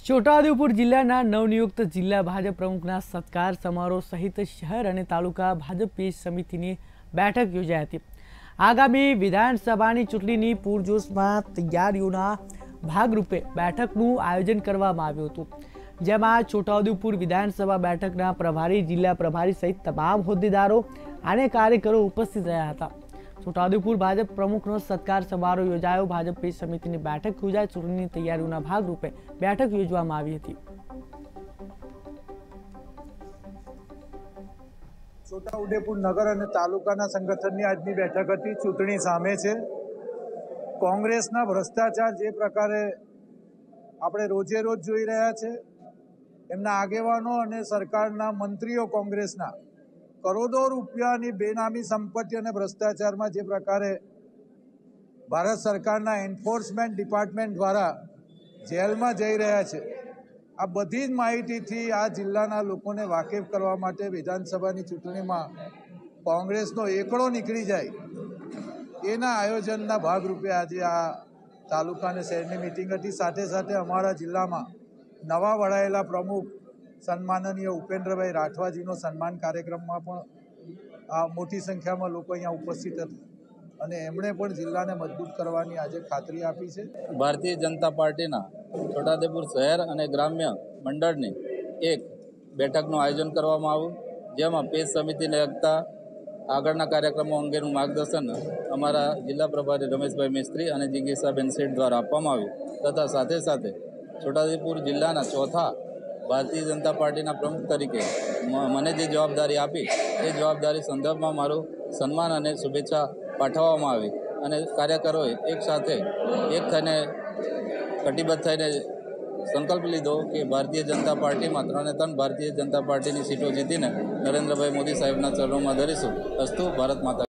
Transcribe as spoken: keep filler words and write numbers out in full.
છોટાઉદેપુર જિલ્લાના નવનિયુક્ત જિલ્લા ભાજપ પ્રમુખના સત્કાર સમારોહ સહિત શહેર અને તાલુકા ભાજપ પેજ સમિતિની બેઠક યોજાઈ હતી। આગામી વિધાનસભાની ચૂંટણીની પૂરજોશમાં તૈયારીઓના ભાગરૂપે બેઠકનું આયોજન કરવામાં આવ્યું હતું, જેમાં છોટાઉદેપુર વિધાનસભા બેઠકના પ્રભારી, જિલ્લા પ્રભારી સહિત તમામ હોદ્દેદારો અને કાર્યકરો ઉપસ્થિત રહ્યા હતા। છોટાઉદેપુર ભાજપ પ્રમુખનો સત્કાર સમારોહ યોજાયો। ભાજપ પેજ સમિતિની બેઠક યોજાઈ। ચૂંટણીની તૈયારીઓના ભાગરૂપે બેઠક યોજવામાં આવી હતી। છોટાઉદેપુર નગર અને તાલુકાના સંગઠનની આજની બેઠક હતી। ચૂંટણી સામે છે। કોંગ્રેસના ભ્રષ્ટાચાર જે પ્રકારે આપણે રોજે રોજ જોઈ રહ્યા છે, એમના આગેવાનો અને સરકારના મંત્રીઓ કોંગ્રેસના કરોડો રૂપિયાની બેનામી સંપત્તિ અને ભ્રષ્ટાચારમાં જે પ્રકારે ભારત સરકારના એન્ફોર્સમેન્ટ ડિપાર્ટમેન્ટ દ્વારા જેલમાં જઈ રહ્યા છે, આ બધી જ માહિતીથી આ જિલ્લાના લોકોને વાકેફ કરવા માટે વિધાનસભાની ચૂંટણીમાં કોંગ્રેસનો એકડો નીકળી જાય એના આયોજનના ભાગરૂપે આજે આ તાલુકા અને શહેરની મિટિંગ હતી। સાથે સાથે અમારા જિલ્લામાં નવા વડાયેલા પ્રમુખ સન્માનનીય ઉપેન્દ્રભાઈ રાઠવાજીનો સન્માન કાર્યક્રમમાં પણ મોટી સંખ્યામાં લોકો અહીંયા ઉપસ્થિત હતા અને એમણે પણ જિલ્લાને મજબૂત કરવાની આજે ખાતરી આપી છે। ભારતીય જનતા પાર્ટીના છોટાઉદેપુર શહેર અને ગ્રામ્ય મંડળની એક બેઠકનું આયોજન કરવામાં આવ્યું, જેમાં પેજ સમિતિને લગતા આગળના કાર્યક્રમો અંગેનું માર્ગદર્શન અમારા જિલ્લા પ્રભારી રમેશભાઈ મિસ્ત્રી અને જિજ્ઞેસાબેન શેઠ દ્વારા આપવામાં આવ્યું તથા સાથે સાથે છોટાઉદેપુર જિલ્લાના ચોથા ભારતીય જનતા પાર્ટીના પ્રમુખ તરીકે મને જે જવાબદારી આપી એ જવાબદારી સંદર્ભમાં મારું સન્માન અને શુભેચ્છા પાઠવવામાં આવી અને કાર્યકરોએ એક સાથે એક થઈને કટિબદ્ધ થઈને સંકલ્પ લીધો કે ભારતીય જનતા પાર્ટીમાં ત્રણે ત્રણ ભારતીય જનતા પાર્ટીની સીટો જીતીને નરેન્દ્રભાઈ મોદી સાહેબના ચરણોમાં ધરીશું। અસ્તુ ભારત માતા।